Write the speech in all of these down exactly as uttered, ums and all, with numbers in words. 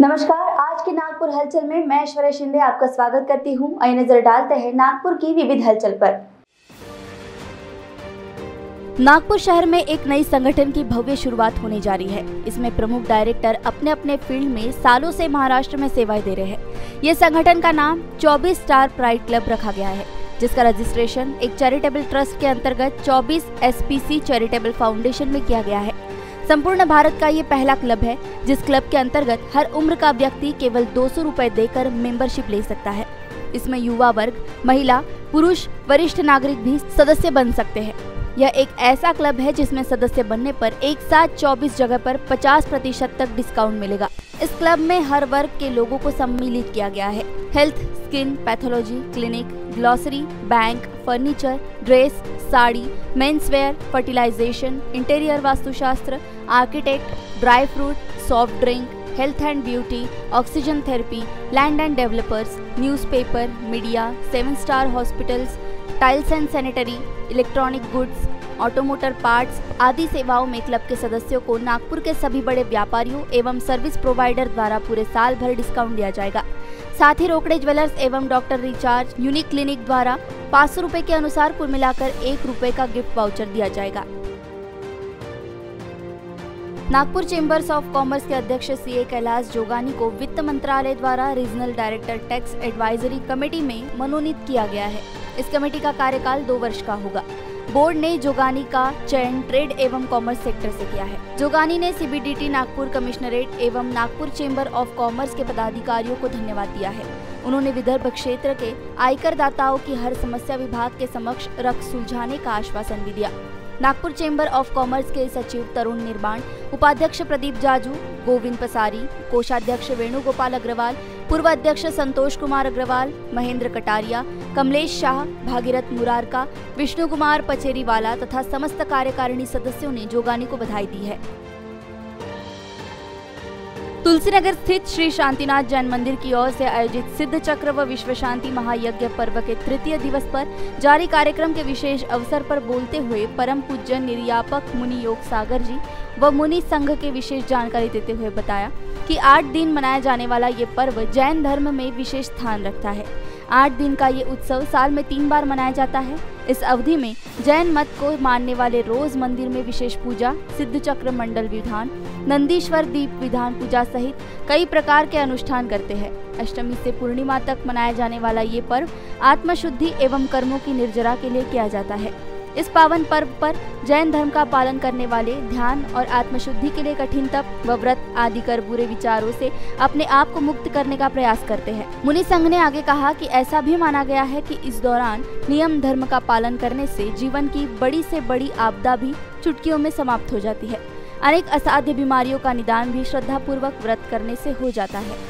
नमस्कार, आज की नागपुर हलचल में मैं ऐश्वर्या शिंदे आपका स्वागत करती हूं। आइए नजर डालते हैं नागपुर की विविध हलचल पर। नागपुर शहर में एक नई संगठन की भव्य शुरुआत होने जा रही है। इसमें प्रमुख डायरेक्टर अपने अपने फील्ड में सालों से महाराष्ट्र में सेवाएं दे रहे हैं। ये संगठन का नाम चौबीस स्टार प्राइड क्लब रखा गया है, जिसका रजिस्ट्रेशन एक चैरिटेबल ट्रस्ट के अंतर्गत चौबीस S P C charitable foundation में किया गया है। संपूर्ण भारत का ये पहला क्लब है जिस क्लब के अंतर्गत हर उम्र का व्यक्ति केवल दो सौ रुपए देकर मेंबरशिप ले सकता है। इसमें युवा वर्ग, महिला, पुरुष, वरिष्ठ नागरिक भी सदस्य बन सकते हैं। यह एक ऐसा क्लब है जिसमें सदस्य बनने पर एक साथ चौबीस जगह पर पचास प्रतिशत तक डिस्काउंट मिलेगा। इस क्लब में हर वर्ग के लोगों को सम्मिलित किया गया है। Health, skin, pathology, clinic, glossary, bank, furniture, dress, sari, menswear, fertilization, interior वास्तुशास्त्र, architect, dry fruit, soft drink, health and beauty, oxygen therapy, land and developers, newspaper, media, seven star hospitals, tiles and sanitary, electronic goods, auto motor parts आदि सेवाओं में club के सदस्यों को नागपुर के सभी बड़े व्यापारियों एवं सर्विस प्रोवाइडर द्वारा पूरे साल भर डिस्काउंट दिया जाएगा। साथ ही रोकड़े ज्वेलर्स एवं डॉक्टर रिचार्ज यूनिक क्लिनिक द्वारा पाँच सौ रुपए के अनुसार कुल मिलाकर एक रुपए का गिफ्ट वाउचर दिया जाएगा। नागपुर चेंबर्स ऑफ कॉमर्स के अध्यक्ष सी ए कैलाश जोगानी को वित्त मंत्रालय द्वारा regional director tax advisory committee में मनोनीत किया गया है। इस कमेटी का कार्यकाल दो वर्ष का होगा। बोर्ड ने जोगानी का चयन ट्रेड एवं कॉमर्स सेक्टर से किया है। जोगानी ने C B D T Nagpur commissionerate एवं नागपुर चेंबर ऑफ कॉमर्स के पदाधिकारियों को धन्यवाद दिया है। उन्होंने विदर्भ क्षेत्र के आयकर दाताओं की हर समस्या विभाग के समक्ष रख सुलझाने का आश्वासन भी दिया। नागपुर चेंबर ऑफ कॉमर्स के सचिव तरुण निर्माण, उपाध्यक्ष प्रदीप जाजू, गोविंद पसारी, कोषाध्यक्ष वेणुगोपाल अग्रवाल, पूर्व अध्यक्ष संतोष कुमार अग्रवाल, महेंद्र कटारिया, कमलेश शाह, भागीरथ मुरारका, विष्णु कुमार पचेरीवाला तथा समस्त कार्यकारिणी सदस्यों ने जोगानी को बधाई दी है। तुलसीनगर स्थित श्री शांतिनाथ जैन मंदिर की ओर से आयोजित सिद्ध चक्र व विश्व शांति महायज्ञ पर्व के तृतीय दिवस पर जारी कार्यक्रम के विशेष अवसर पर बोलते हुए परम पूज्य निर्यापक मुनि योग सागर जी व मुनि संघ के विशेष जानकारी देते हुए बताया कि आठ दिन मनाया जाने वाला ये पर्व जैन धर्म में विशेष स्थान रखता है। आठ दिन का ये उत्सव साल में तीन बार मनाया जाता है। इस अवधि में जैन मत को मानने वाले रोज मंदिर में विशेष पूजा, सिद्ध चक्र मंडल विधान, नंदीश्वर दीप विधान पूजा सहित कई प्रकार के अनुष्ठान करते हैं। अष्टमी से पूर्णिमा तक मनाया जाने वाला ये पर्व आत्मशुद्धि एवं कर्मों की निर्जरा के लिए किया जाता है। इस पावन पर्व पर जैन धर्म का पालन करने वाले ध्यान और आत्मशुद्धि के लिए कठिन तप व व्रत आदि कर बुरे विचारों से अपने आप को मुक्त करने का प्रयास करते हैं। मुनि संघ ने आगे कहा कि ऐसा भी माना गया है कि इस दौरान नियम धर्म का पालन करने से जीवन की बड़ी से बड़ी आपदा भी चुटकियों में समाप्त हो जाती है। अनेक असाध्य बीमारियों का निदान भी श्रद्धापूर्वक व्रत करने से हो जाता है।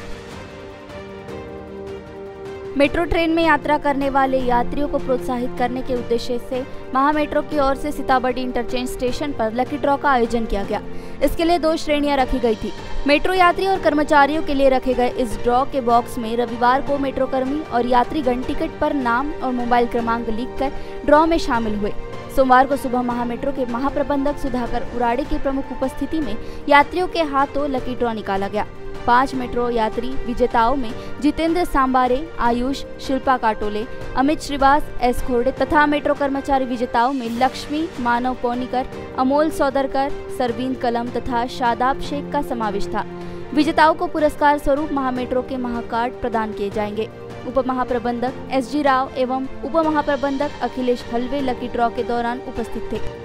मेट्रो ट्रेन में यात्रा करने वाले यात्रियों को प्रोत्साहित करने के उद्देश्य से महामेट्रो की ओर से सीताबड़ी इंटरचेंज स्टेशन पर लकी ड्रॉ का आयोजन किया गया। इसके लिए दो श्रेणियां रखी गई थी। मेट्रो यात्री और कर्मचारियों के लिए रखे गए इस ड्रॉ के बॉक्स में रविवार को मेट्रो कर्मी और यात्रीगण टिकट पर नाम और मोबाइल क्रमांक लिखकर ड्रॉ में शामिल हुए। सोमवार को सुबह महामेट्रो के महाप्रबंधक सुधाकर उराड़े की प्रमुख उपस्थिति में यात्रियों के हाथों लकी ड्रॉ निकाला गया। पांच मेट्रो यात्री विजेताओं में जितेंद्र सांबारे, आयुष, शिल्पा काटोले, अमित श्रीवास, एस खोड़े तथा मेट्रो कर्मचारी विजेताओं में लक्ष्मी, मानव पौनिकर, अमोल सौदरकर, सरवीन कलम तथा शादाब शेख का समावेश था। विजेताओं को पुरस्कार स्वरूप महामेट्रो के महाकार्ड प्रदान किए जाएंगे। उप महाप्रबंधक एस जी राव एवं उप महाप्रबंधक अखिलेश हलवे लकी ड्रॉ के दौरान उपस्थित थे।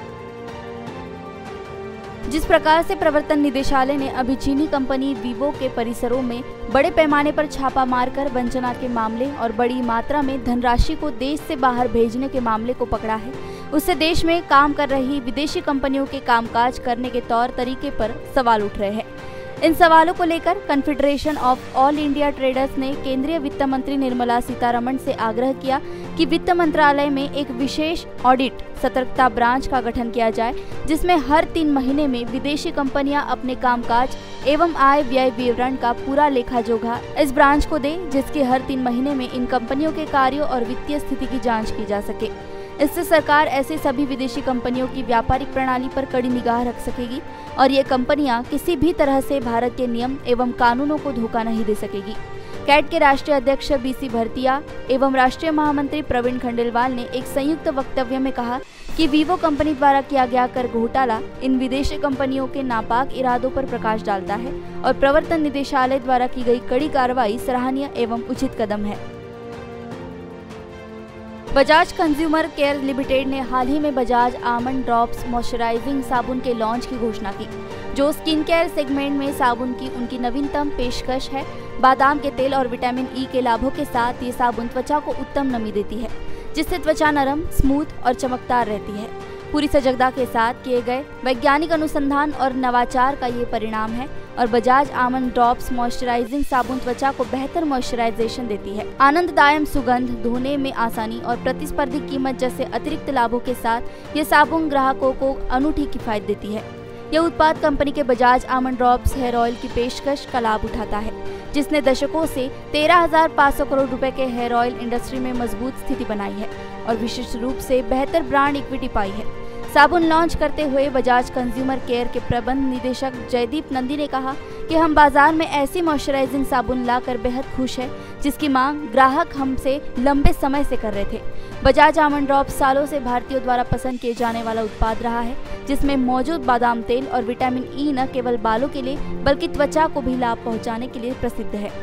जिस प्रकार से प्रवर्तन निदेशालय ने अभी चीनी कंपनी वीवो के परिसरों में बड़े पैमाने पर छापा मारकर वंचना के मामले और बड़ी मात्रा में धनराशि को देश से बाहर भेजने के मामले को पकड़ा है, उससे देश में काम कर रही विदेशी कंपनियों के कामकाज करने के तौर तरीके पर सवाल उठ रहे हैं। इन सवालों को लेकर confederation of all India traders ने केंद्रीय वित्त मंत्री निर्मला सीतारमण से आग्रह किया कि वित्त मंत्रालय में एक विशेष ऑडिट सतर्कता ब्रांच का गठन किया जाए, जिसमें हर तीन महीने में विदेशी कंपनियां अपने कामकाज एवं आय व्यय विवरण का पूरा लेखा जोखा इस ब्रांच को दे, जिसके हर तीन महीने में इन कंपनियों के कार्यों और वित्तीय स्थिति की जांच की जा सके। इससे सरकार ऐसे सभी विदेशी कंपनियों की व्यापारिक प्रणाली पर कड़ी निगाह रख सकेगी और ये कंपनियां किसी भी तरह से भारत के नियम एवं कानूनों को धोखा नहीं दे सकेगी। कैट के राष्ट्रीय अध्यक्ष बीसी भरतिया एवं राष्ट्रीय महामंत्री प्रवीण खंडेलवाल ने एक संयुक्त वक्तव्य में कहा कि वीवो कंपनी द्वारा किया गया कर घोटाला इन विदेशी कंपनियों के नापाक इरादों पर प्रकाश डालता है और प्रवर्तन निदेशालय द्वारा की गई कड़ी कार्रवाई सराहनीय एवं उचित कदम है। बजाज कंज्यूमर केयर लिमिटेड ने हाल ही में बजाज आमंड ड्रॉप्स मॉइस्चराइजिंग साबुन के लॉन्च की घोषणा की, जो स्किन केयर सेगमेंट में साबुन की उनकी नवीनतम पेशकश है। बादाम के तेल और विटामिन ई के लाभों के साथ ये साबुन त्वचा को उत्तम नमी देती है, जिससे त्वचा नरम, स्मूथ और चमकदार रहती है। पूरी सजगता के साथ किए गए वैज्ञानिक अनुसंधान और नवाचार का ये परिणाम है और बजाज आमंड ड्रॉप्स मॉइस्चराइजिंग साबुन त्वचा को बेहतर मॉइस्चराइजेशन देती है। आनंददायक सुगंध, धोने में आसानी और प्रतिस्पर्धी कीमत जैसे अतिरिक्त लाभों के साथ ये साबुन ग्राहकों को अनूठी किफायत देती है। यह उत्पाद कंपनी के Bajaj almond drops hair oil की पेशकश का लाभ उठाता है, जिसने दशकों से तेरह हजार पाँच सौ करोड़ रुपए के हेयर ऑयल इंडस्ट्री में मजबूत स्थिति बनाई है और विशिष्ट रूप से बेहतर ब्रांड इक्विटी पाई है। साबुन लॉन्च करते हुए बजाज कंज्यूमर केयर के प्रबंध निदेशक जयदीप नंदी ने कहा कि हम बाजार में ऐसी मॉइस्चराइजिंग साबुन लाकर बेहद खुश हैं, जिसकी मांग ग्राहक हमसे लंबे समय से कर रहे थे। बजाज आमंड ड्रॉप्स सालों से भारतीयों द्वारा पसंद किए जाने वाला उत्पाद रहा है, जिसमें मौजूद बादाम तेल और विटामिन ई न केवल बालों के लिए बल्कि त्वचा को भी लाभ पहुंचाने के लिए प्रसिद्ध है।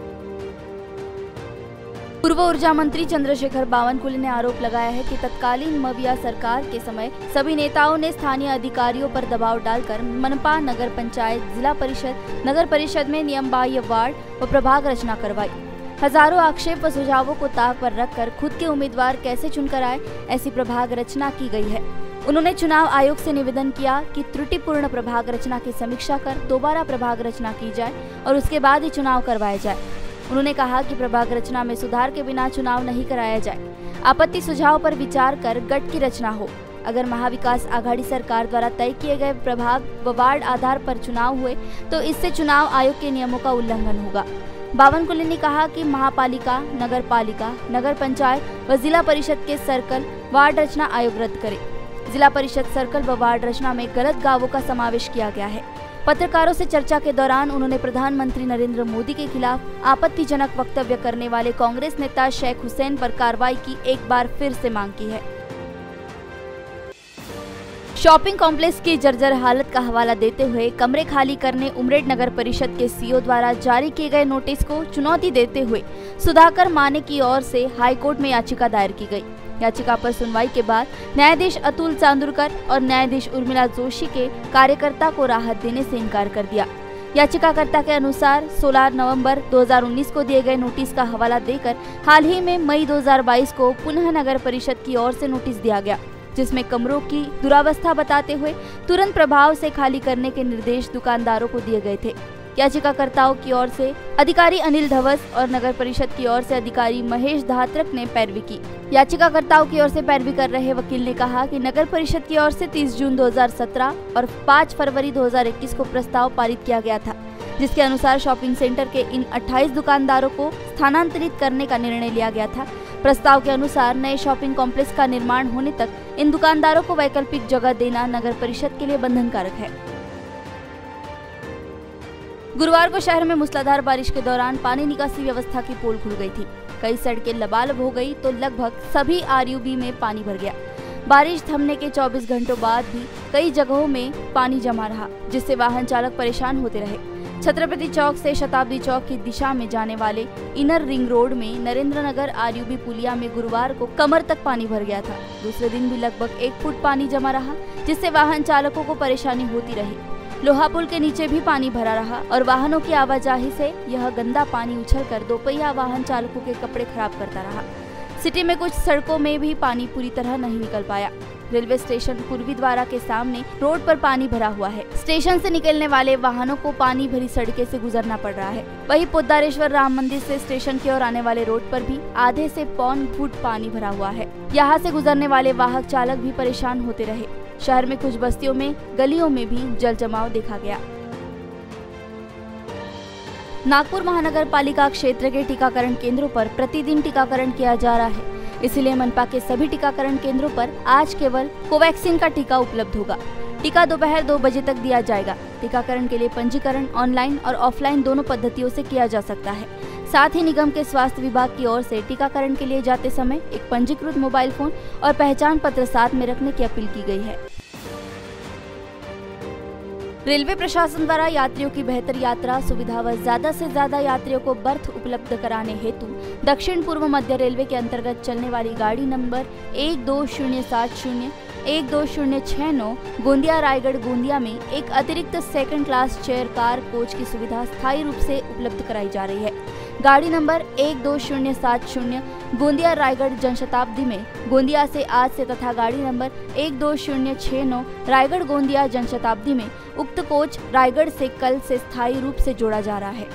पूर्व ऊर्जा मंत्री चंद्रशेखर बावनकुले ने आरोप लगाया है कि तत्कालीन मविया सरकार के समय सभी नेताओं ने स्थानीय अधिकारियों पर दबाव डालकर मनपा, नगर पंचायत, जिला परिषद, नगर परिषद में नियम बाह्य वार्ड व प्रभाग रचना करवाई। हजारों आक्षेप व सुझावों को ताक पर रखकर खुद के उम्मीदवार कैसे चुनकर आए, ऐसी प्रभाग रचना की गई है। उन्होंने चुनाव आयोग से निवेदन किया कि त्रुटिपूर्ण प्रभाग रचना की समीक्षा कर दोबारा प्रभाग रचना की जाए और उसके बाद ही चुनाव करवाया जाए। उन्होंने कहा कि प्रभाग रचना में सुधार के बिना चुनाव नहीं कराया जाए। आपत्ति सुझाव पर विचार कर गठ की रचना हो। अगर महाविकास आघाड़ी सरकार द्वारा तय किए गए प्रभाग व वार्ड आधार पर चुनाव हुए तो इससे चुनाव आयोग के नियमों का उल्लंघन होगा। बावनकुले ने कहा कि महापालिका, नगर पालिका, नगर पंचायत व जिला परिषद के सर्कल वार्ड रचना आयोग रद्द करे। जिला परिषद सर्कल व वार्ड रचना में गलत गांवों का समावेश किया गया है। पत्रकारों से चर्चा के दौरान उन्होंने प्रधानमंत्री नरेंद्र मोदी के खिलाफ आपत्तिजनक वक्तव्य करने वाले कांग्रेस नेता शेख हुसैन पर कार्रवाई की एक बार फिर से मांग की है। शॉपिंग कॉम्प्लेक्स की जर्जर हालत का हवाला देते हुए कमरे खाली करने उमरेड नगर परिषद के सीईओ द्वारा जारी किए गए नोटिस को चुनौती देते हुए सुधाकर माने की ओर से हाईकोर्ट में याचिका दायर की गई। याचिका पर सुनवाई के बाद न्यायाधीश अतुल चांदुरकर और न्यायाधीश उर्मिला जोशी के कार्यकर्ता को राहत देने से इनकार कर दिया। याचिकाकर्ता के अनुसार सोलह नवंबर दो हज़ार उन्नीस को दिए गए नोटिस का हवाला देकर हाल ही में मई दो हज़ार बाईस को पुनः नगर परिषद की ओर से नोटिस दिया गया, जिसमें कमरों की दुरावस्था बताते हुए तुरंत प्रभाव से खाली करने के निर्देश दुकानदारों को दिए गए थे। याचिकाकर्ताओं की ओर से अधिकारी अनिल धवस और नगर परिषद की ओर से अधिकारी महेश धात्रक ने पैरवी की। याचिकाकर्ताओं की ओर से पैरवी कर रहे वकील ने कहा कि नगर परिषद की ओर से तीस जून दो हज़ार सत्रह और पाँच फरवरी दो हज़ार इक्कीस को प्रस्ताव पारित किया गया था, जिसके अनुसार शॉपिंग सेंटर के इन अट्ठाईस दुकानदारों को स्थानांतरित करने का निर्णय लिया गया था। प्रस्ताव के अनुसार नए शॉपिंग कॉम्प्लेक्स का निर्माण होने तक इन दुकानदारों को वैकल्पिक जगह देना नगर परिषद के लिए बंधनकारक है। गुरुवार को शहर में मूसलाधार बारिश के दौरान पानी निकासी व्यवस्था की पोल खुल गई थी। कई सड़कें लबालब हो गई तो लगभग सभी आरयूबी में पानी भर गया। बारिश थमने के चौबीस घंटों बाद भी कई जगहों में पानी जमा रहा, जिससे वाहन चालक परेशान होते रहे। छत्रपति चौक से शताब्दी चौक की दिशा में जाने वाले इनर रिंग रोड में नरेंद्र नगर आरयूबी पुलिया में गुरुवार को कमर तक पानी भर गया था। दूसरे दिन भी लगभग एक फुट पानी जमा रहा, जिससे वाहन चालकों को परेशानी होती रही। लोहा पुल के नीचे भी पानी भरा रहा और वाहनों की आवाजाही से यह गंदा पानी उछलकर दोपहिया वाहन चालकों के कपड़े खराब करता रहा। सिटी में कुछ सड़कों में भी पानी पूरी तरह नहीं निकल पाया। रेलवे स्टेशन पूर्वी द्वारा के सामने रोड पर पानी भरा हुआ है। स्टेशन से निकलने वाले वाहनों को पानी भरी सड़कें से गुजरना पड़ रहा है। वहीं पोद्दारेश्वर राम मंदिर से स्टेशन की ओर आने वाले रोड पर भी आधे से पौन फुट पानी भरा हुआ है। यहाँ से गुजरने वाले वाहक चालक भी परेशान होते रहे। शहर में कुछ बस्तियों में गलियों में भी जल जमाव देखा गया। नागपुर महानगर पालिका क्षेत्र के टीकाकरण केंद्रों पर प्रतिदिन टीकाकरण किया जा रहा है। इसीलिए मनपा के सभी टीकाकरण केंद्रों पर आज केवल कोवैक्सीन का टीका उपलब्ध होगा। टीका दोपहर दो बजे तक दिया जाएगा। टीकाकरण के लिए पंजीकरण ऑनलाइन और ऑफलाइन दोनों पद्धतियों से किया जा सकता है। साथ ही निगम के स्वास्थ्य विभाग की ओर से टीकाकरण के लिए जाते समय एक पंजीकृत मोबाइल फोन और पहचान पत्र साथ में रखने की अपील की गई है। रेलवे प्रशासन द्वारा यात्रियों की बेहतर यात्रा सुविधा व ज्यादा से ज्यादा यात्रियों को बर्थ उपलब्ध कराने हेतु दक्षिण पूर्व मध्य रेलवे के अंतर्गत चलने वाली गाड़ी नंबर एक दो शून्य सात शून्य एक दो शून्य छह नौ गोंदिया रायगढ़ गोंदिया में एक अतिरिक्त second class chair car coach की सुविधा स्थायी रूप से उपलब्ध कराई जा रही है। गाड़ी नंबर एक दो शून्य सात शून्य गोंदिया रायगढ़ जनशताब्दी में गोंदिया से आज से तथा गाड़ी नंबर एक दो शून्य छह नौ रायगढ़ गोंदिया जनशताब्दी में उक्त कोच रायगढ़ से कल से स्थायी रूप से जोड़ा जा रहा है।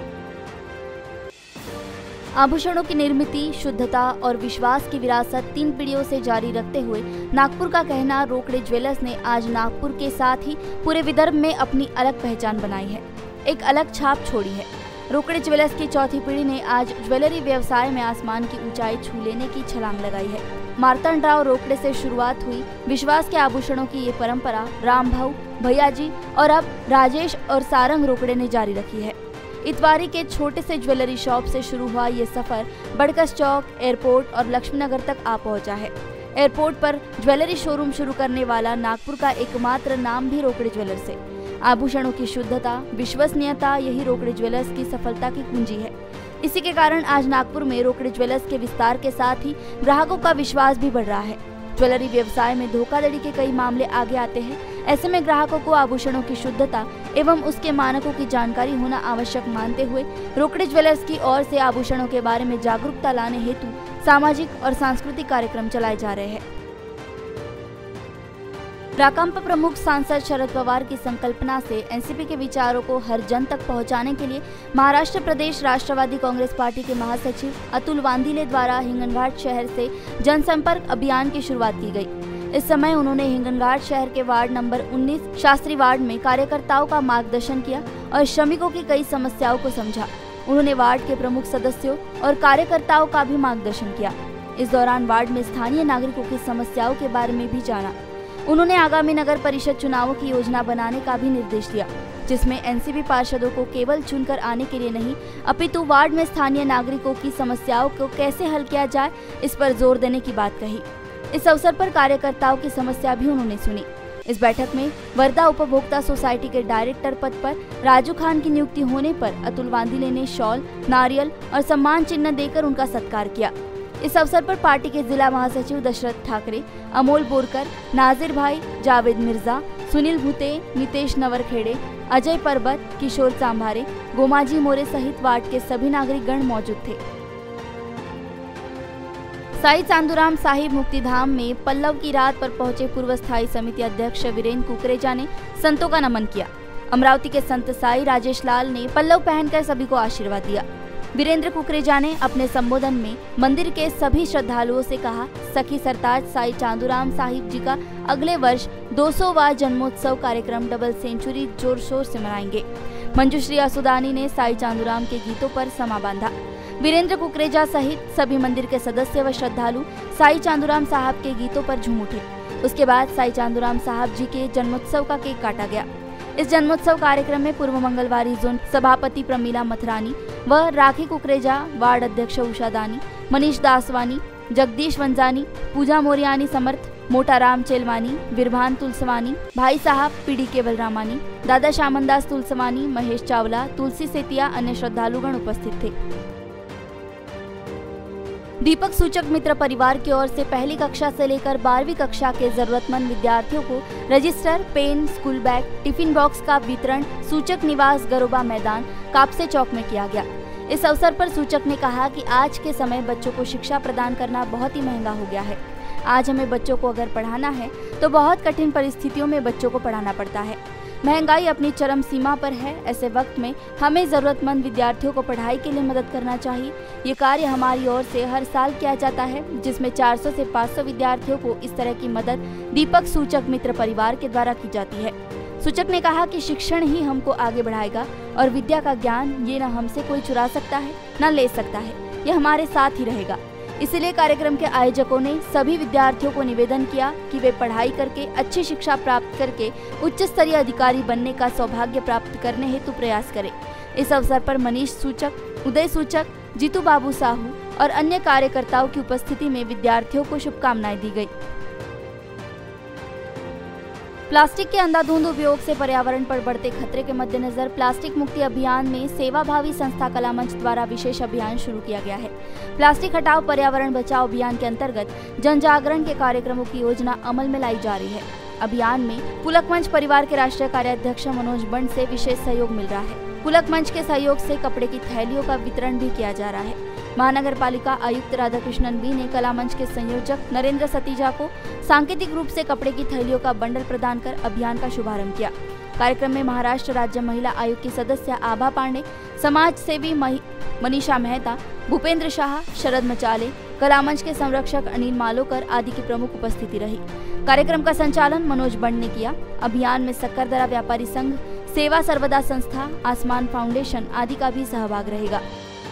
आभूषणों की निर्मित शुद्धता और विश्वास की विरासत तीन पीढ़ियों से जारी रखते हुए नागपुर का कहना रोकड़े ज्वेलर्स ने आज नागपुर के साथ ही पूरे विदर्भ में अपनी अलग पहचान बनाई है, एक अलग छाप छोड़ी है। रोकड़े ज्वेलर्स की चौथी पीढ़ी ने आज ज्वेलरी व्यवसाय में आसमान की ऊंचाई छू लेने की छलांग लगाई है। मार्तंड राव रोकड़े से शुरुआत हुई विश्वास के आभूषणों की ये परंपरा राम भाऊ, भैयाजी और अब राजेश और सारंग रोकड़े ने जारी रखी है। इतवारी के छोटे से ज्वेलरी शॉप से शुरू हुआ ये सफर बड़कस चौक, एयरपोर्ट और लक्ष्मीनगर तक आ पहुंचा है। एयरपोर्ट पर ज्वेलरी शोरूम शुरू करने वाला नागपुर का एकमात्र नाम भी रोकड़े ज्वेलर्स है। आभूषणों की शुद्धता, विश्वसनीयता यही रोकड़े ज्वेलर्स की सफलता की कुंजी है। इसी के कारण आज नागपुर में रोकड़े ज्वेलर्स के विस्तार के साथ ही ग्राहकों का विश्वास भी बढ़ रहा है। ज्वेलरी व्यवसाय में धोखाधड़ी के कई मामले आगे आते हैं। ऐसे में ग्राहकों को आभूषणों की शुद्धता एवं उसके मानकों की जानकारी होना आवश्यक मानते हुए रोकड़े ज्वेलर्स की ओर से आभूषणों के बारे में जागरूकता लाने हेतु सामाजिक और सांस्कृतिक कार्यक्रम चलाए जा रहे हैं। राकांपा प्रमुख सांसद शरद पवार की संकल्पना से एनसीपी के विचारों को हर जन तक पहुंचाने के लिए महाराष्ट्र प्रदेश राष्ट्रवादी कांग्रेस पार्टी के महासचिव अतुल वांदिले द्वारा हिंगनघाट शहर से जनसंपर्क अभियान की शुरुआत की गई। इस समय उन्होंने हिंगनघाट शहर के वार्ड नंबर उन्नीस शास्त्री वार्ड में कार्यकर्ताओं का मार्गदर्शन किया और श्रमिकों की कई समस्याओं को समझा। उन्होंने वार्ड के प्रमुख सदस्यों और कार्यकर्ताओं का भी मार्गदर्शन किया। इस दौरान वार्ड में स्थानीय नागरिकों की समस्याओं के बारे में भी जाना। उन्होंने आगामी नगर परिषद चुनावों की योजना बनाने का भी निर्देश दिया, जिसमें एनसीपी पार्षदों को केवल चुनकर आने के लिए नहीं, अपितु वार्ड में स्थानीय नागरिकों की समस्याओं को कैसे हल किया जाए इस पर जोर देने की बात कही। इस अवसर पर कार्यकर्ताओं की समस्या भी उन्होंने सुनी। इस बैठक में वर्धा उपभोक्ता सोसाइटी के डायरेक्टर पद पर राजू खान की नियुक्ति होने पर अतुल वांदिले ने शॉल, नारियल और सम्मान चिन्ह देकर उनका सत्कार किया। इस अवसर पर पार्टी के जिला महासचिव दशरथ ठाकरे, अमोल बोरकर, नाजिर भाई, जावेद मिर्जा, सुनील भूते, नितेश नवरखेड़े, अजय परबत, किशोर सांभारे, गोमाजी मोरे सहित वार्ड के सभी नागरिकगण मौजूद थे। साई चांदूराम साहिब मुक्तिधाम में पल्लव की रात पर पहुंचे पूर्व स्थायी समिति अध्यक्ष वीरेंद्र कुकरेजा ने संतों का नमन किया। अमरावती के संत साई राजेश लाल ने पल्लव पहनकर सभी को आशीर्वाद दिया। वीरेंद्र कुकरेजा ने अपने संबोधन में मंदिर के सभी श्रद्धालुओं से कहा, सखी सरताज साई चांदूराम साहिब जी का अगले वर्ष दो सौवां जन्मोत्सव कार्यक्रम डबल सेंचुरी जोर शोर से मनाएंगे। मंजुश्री असुदानी ने साई चांदूराम के गीतों पर समा बांधा। वीरेंद्र कुकरेजा सहित सभी मंदिर के सदस्य व श्रद्धालु साई चांदूराम साहब के गीतों पर झूम उठे। उसके बाद साई चांदूराम साहब जी के जन्मोत्सव का केक काटा गया। इस जन्मोत्सव कार्यक्रम में पूर्व मंगलवारी जोन सभापति प्रमीला मथरानी व राखी कुकरेजा, वार्ड अध्यक्ष उषा दानी, मनीष दासवानी, जगदीश वंजानी, पूजा मोरियानी समर्थ, मोटाराम चेलवानी, बिरभान तुलसवानी, भाई साहब पीडी केवल रामानी, दादा श्यामनदास तुलसवानी, महेश चावला, तुलसी सेतिया अन्य श्रद्धालुगण उपस्थित थे। दीपक सूचक मित्र परिवार की ओर से पहली कक्षा से लेकर बारहवीं कक्षा के जरूरतमंद विद्यार्थियों को register, pen, school bag, tiffin box का वितरण सूचक निवास गरोबा मैदान कापसे चौक में किया गया। इस अवसर पर सूचक ने कहा कि आज के समय बच्चों को शिक्षा प्रदान करना बहुत ही महंगा हो गया है। आज हमें बच्चों को अगर पढ़ाना है तो बहुत कठिन परिस्थितियों में बच्चों को पढ़ाना पड़ता है। महंगाई अपनी चरम सीमा पर है। ऐसे वक्त में हमें जरूरतमंद विद्यार्थियों को पढ़ाई के लिए मदद करना चाहिए। ये कार्य हमारी ओर से हर साल किया जाता है, जिसमें चार सौ से पाँच सौ विद्यार्थियों को इस तरह की मदद दीपक सूचक मित्र परिवार के द्वारा की जाती है। सूचक ने कहा कि शिक्षण ही हमको आगे बढ़ाएगा और विद्या का ज्ञान ये न हमसे कोई चुरा सकता है न ले सकता है, ये हमारे साथ ही रहेगा। इसलिए कार्यक्रम के आयोजकों ने सभी विद्यार्थियों को निवेदन किया कि वे पढ़ाई करके अच्छी शिक्षा प्राप्त करके उच्च स्तरीय अधिकारी बनने का सौभाग्य प्राप्त करने हेतु प्रयास करें। इस अवसर पर मनीष सूचक, उदय सूचक, जीतू बाबू साहू और अन्य कार्यकर्ताओं की उपस्थिति में विद्यार्थियों को शुभकामनाएं दी गई। प्लास्टिक के अंधाधुंध उपयोग से पर्यावरण पर बढ़ते खतरे के मद्देनजर प्लास्टिक मुक्ति अभियान में सेवाभावी संस्था कला मंच द्वारा विशेष अभियान शुरू किया गया है। प्लास्टिक हटाओ पर्यावरण बचाओ अभियान के अंतर्गत जन जागरण के कार्यक्रमों की योजना अमल में लाई जा रही है। अभियान में पुलक मंच परिवार के राष्ट्रीय कार्याध्यक्ष मनोज बंड से विशेष सहयोग मिल रहा है। पुलक मंच के सहयोग से कपड़े की थैलियों का वितरण भी किया जा रहा है। महानगर पालिका आयुक्त राधाकृष्णन बी ने कला मंच के संयोजक नरेंद्र सतीजा को सांकेतिक रूप से कपड़े की थैलियों का बंडल प्रदान कर अभियान का शुभारंभ किया। कार्यक्रम में महाराष्ट्र राज्य महिला आयोग की सदस्य आभा पांडे, समाज सेवी मनीषा मेहता, भूपेंद्र शाह, शरद मचाले, कला मंच के संरक्षक अनिल मालोकर आदि की प्रमुख उपस्थिति रही। कार्यक्रम का संचालन मनोज बंड ने किया। अभियान में सक्करदरा व्यापारी संघ, सेवा सर्वदा संस्था, आसमान फाउंडेशन आदि का भी सहभाग रहेगा।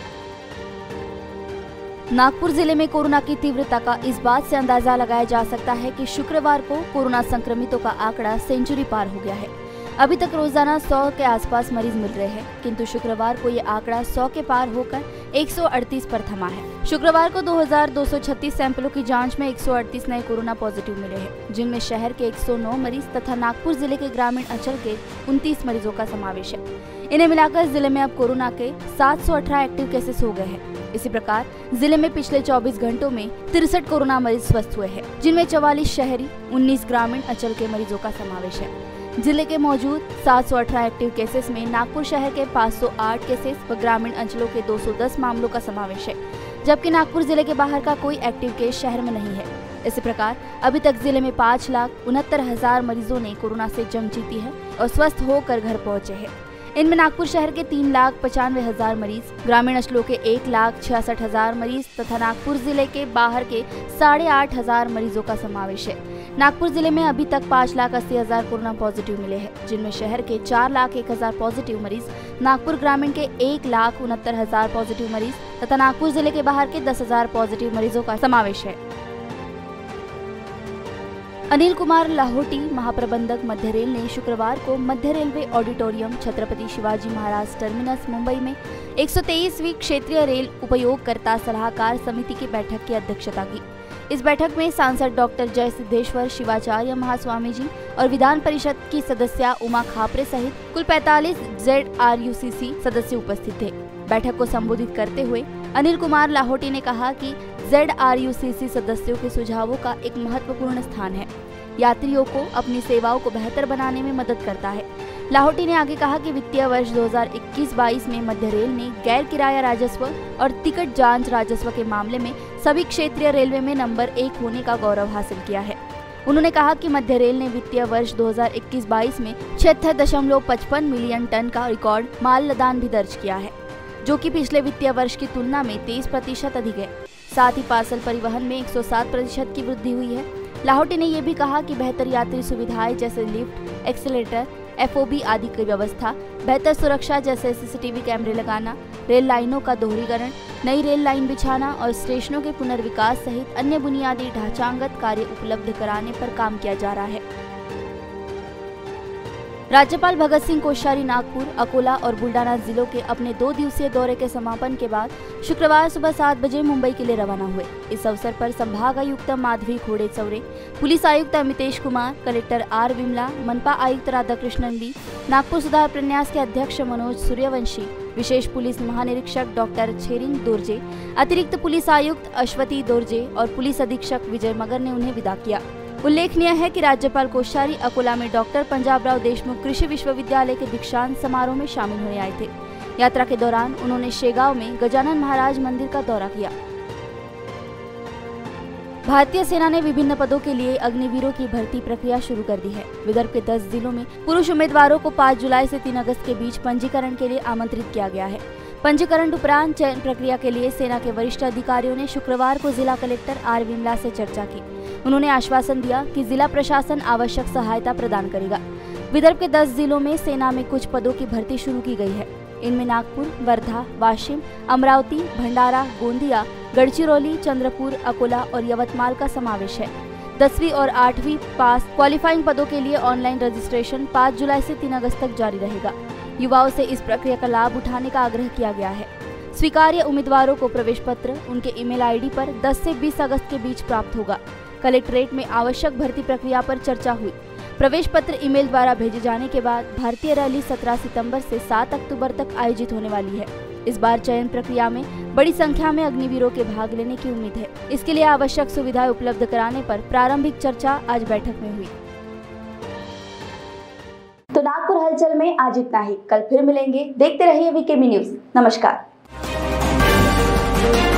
नागपुर जिले में कोरोना की तीव्रता का इस बात से अंदाजा लगाया जा सकता है कि शुक्रवार को कोरोना संक्रमितों का आंकड़ा सेंचुरी पार हो गया है। अभी तक रोजाना सौ के आसपास मरीज मिल रहे हैं, किंतु शुक्रवार को ये आंकड़ा सौ के पार होकर एक सौ अड़तीस पर थमा है। शुक्रवार को दो हज़ार दो सौ छत्तीस सैंपलों की जांच में एक सौ अड़तीस नए कोरोना पॉजिटिव मिले हैं, जिनमें शहर के एक सौ नौ मरीज तथा नागपुर जिले के ग्रामीण अंचल के उनतीस मरीजों का समावेश है। इन्हें मिलाकर जिले में अब कोरोना के सात सौ अठारह एक्टिव केसेस हो गए हैं। इसी प्रकार जिले में पिछले चौबीस घंटों में तिरसठ कोरोना मरीज स्वस्थ हुए हैं, जिनमें चौवालीस शहरी, उन्नीस ग्रामीण अंचल के मरीजों का समावेश है। जिले के मौजूद सात सौ अठारह एक्टिव केसेस में नागपुर शहर के पाँच सौ आठ केसेस व ग्रामीण अंचलों के दो सौ दस मामलों का समावेश है, जबकि नागपुर जिले के बाहर का कोई एक्टिव केस शहर में नहीं है। इसी प्रकार अभी तक जिले में पाँच लाख उनहत्तर हजार मरीजों ने कोरोना से जंग जीती है और स्वस्थ होकर घर पहुंचे हैं। इनमें नागपुर शहर के तीन लाख पचानवे हजार मरीज, ग्रामीण अंचलों के एक लाख छियासठ हजार मरीज तथा नागपुर जिले के बाहर के साढ़े आठ हजार मरीजों का समावेश है। नागपुर जिले में अभी तक पाँच लाख अस्सी हजार कोरोना पॉजिटिव मिले हैं, जिनमें शहर के चार लाख एक हजार पॉजिटिव मरीज, नागपुर ग्रामीण के एक लाख उनहत्तर हजार पॉजिटिव मरीज तथा नागपुर जिले के बाहर के दस हजार पॉजिटिव मरीजों का समावेश है। अनिल कुमार लाहोटी, महाप्रबंधक मध्य रेल ने शुक्रवार को मध्य railway auditorium Chhatrapati Shivaji Maharaj terminus Mumbai में एक सौ तेईसवीं क्षेत्रीय रेल उपयोगकर्ता सलाहकार समिति की बैठक की अध्यक्षता की। इस बैठक में सांसद डॉक्टर जय सिद्धेश्वर शिवाचार्य महास्वामी जी और विधान परिषद की सदस्या उमा खापरे सहित कुल पैंतालीस Z R U C C सदस्य उपस्थित थे। बैठक को संबोधित करते हुए अनिल कुमार लाहोटी ने कहा कि Z R U C C सदस्यों के सुझावों का एक महत्वपूर्ण स्थान है, यात्रियों को अपनी सेवाओं को बेहतर बनाने में मदद करता है। लाहोटी ने आगे कहा कि वित्तीय वर्ष दो हज़ार इक्कीस बाईस में मध्य रेल ने गैर किराया राजस्व और टिकट जांच राजस्व के मामले में सभी क्षेत्रीय रेलवे में नंबर एक होने का गौरव हासिल किया है। उन्होंने कहा कि मध्य रेल ने वित्तीय वर्ष दो हज़ार इक्कीस बाईस में छिहत्तर दशमलव पचपन मिलियन टन का रिकॉर्ड माल लदान भी दर्ज किया है, जो कि पिछले वित्तीय वर्ष की तुलना में तेईस प्रतिशत अधिक है। साथ ही पार्सल परिवहन में एक सौ सात प्रतिशत की वृद्धि हुई है। लाहोटी ने यह भी कहा कि बेहतर यात्री सुविधाएं जैसे lift, escalator, F O B आदि की व्यवस्था, बेहतर सुरक्षा जैसे सी सी टी वी कैमरे लगाना, रेल लाइनों का दोहरीकरण, नई रेल लाइन बिछाना और स्टेशनों के पुनर्विकास सहित अन्य बुनियादी ढांचागत कार्य उपलब्ध कराने पर काम किया जा रहा है। राज्यपाल भगत सिंह कोश्यारी नागपुर, अकोला और बुल्डाना जिलों के अपने दो दिवसीय दौरे के समापन के बाद शुक्रवार सुबह सात बजे मुंबई के लिए रवाना हुए। इस अवसर पर संभाग आयुक्त माधवी खोड़े चौरे, पुलिस आयुक्त अमितेश कुमार, कलेक्टर आर विमला, मनपा आयुक्त राधाकृष्णन बी, नागपुर सुधार प्रन्यास के अध्यक्ष मनोज सूर्यवंशी, विशेष पुलिस महानिरीक्षक डॉक्टर छेरिंग दोरजे, अतिरिक्त पुलिस आयुक्त अश्वती दोरजे और पुलिस अधीक्षक विजय मगर ने उन्हें विदा किया। उल्लेखनीय है कि राज्यपाल कोश्यारी अकोला में डॉक्टर पंजाबराव देशमुख कृषि विश्वविद्यालय के दीक्षांत समारोह में शामिल होने आए थे। यात्रा के दौरान उन्होंने शेगांव में गजानन महाराज मंदिर का दौरा किया। भारतीय सेना ने विभिन्न पदों के लिए अग्निवीरों की भर्ती प्रक्रिया शुरू कर दी है। विदर्भ के दस जिलों में पुरुष उम्मीदवारों को पाँच जुलाई से तीन अगस्त के बीच पंजीकरण के लिए आमंत्रित किया गया है। पंजीकरण उपरांत चयन प्रक्रिया के लिए सेना के वरिष्ठ अधिकारियों ने शुक्रवार को जिला कलेक्टर आर विमला से चर्चा की। उन्होंने आश्वासन दिया कि जिला प्रशासन आवश्यक सहायता प्रदान करेगा। विदर्भ के दस जिलों में सेना में कुछ पदों की भर्ती शुरू की गई है। इनमें नागपुर, वर्धा, वाशिम, अमरावती, भंडारा, गोंदिया, गढ़चिरौली, चंद्रपुर, अकोला और यवतमाल का समावेश है। दसवीं और आठवीं पास क्वालिफाइंग पदों के लिए ऑनलाइन रजिस्ट्रेशन पाँच जुलाई से तीन अगस्त तक जारी रहेगा। युवाओं से इस प्रक्रिया का लाभ उठाने का आग्रह किया गया है। स्वीकार्य उम्मीदवारों को प्रवेश पत्र उनके ईमेल आईडी पर दस से बीस अगस्त के बीच प्राप्त होगा। कलेक्ट्रेट में आवश्यक भर्ती प्रक्रिया पर चर्चा हुई। प्रवेश पत्र ईमेल द्वारा भेजे जाने के बाद भारतीय रैली सत्रह सितंबर से सात अक्टूबर तक आयोजित होने वाली है। इस बार चयन प्रक्रिया में बड़ी संख्या में अग्निवीरों के भाग लेने की उम्मीद है। इसके लिए आवश्यक सुविधाएं उपलब्ध कराने पर प्रारंभिक चर्चा आज बैठक में हुई। तो नागपुर हलचल में आज इतना ही। कल फिर मिलेंगे। देखते रहिए वीकेबी न्यूज। नमस्कार।